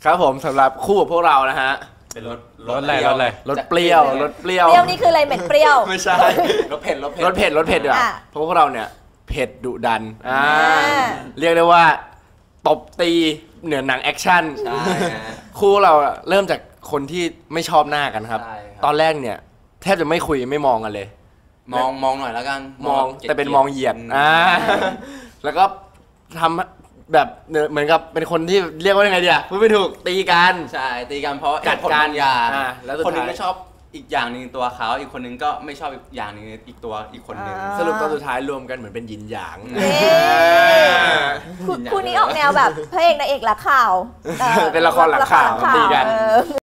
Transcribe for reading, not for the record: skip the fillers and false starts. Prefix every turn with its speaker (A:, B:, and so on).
A: ครับผมสำหรับคู่กับพวกเรานะฮะ
B: เป็นรส
A: อะไรรสเปรี้ยว
C: เปรี้ยวนี่คืออะไรเหม็นเปรี้ยว
A: ไม่ใช่
B: รสเผ็ด
A: ดีกว่าเพราะพวกเราเนี่ยเผ็ดดุดันเรียกได้ว่าตบตีเหนือหนังแอคชั่นคู่เราเริ่มจากคนที่ไม่ชอบหน้ากันครับตอนแรกเนี่ยแทบจะไม่คุยไม่มองกันเลย
B: มองหน่อยแล้วกัน
A: มองแต่เป็นมองเหยียดแล้วก็ทำแบบเหมือนกับเป็นคนที่เรียกว่ายังไงดีอะพูดไม่ถูกตีกัน
B: ใช่ตีกันเพราะ
A: กัดกัน
B: แล้วคนนึงไม่ชอบอีกอย่างนึงตัวเขาอีกคนนึงก็ไม่ชอบอีกอย่างนึงอีกคนนึง
A: สรุปตอนสุดท้ายรวมกันเหมือนเป็นยินหยาง
C: คู่นี้ออกแนวแบบพระเอกนางเอกรักข่าว
A: เป็นละครหลักข่าวตีกัน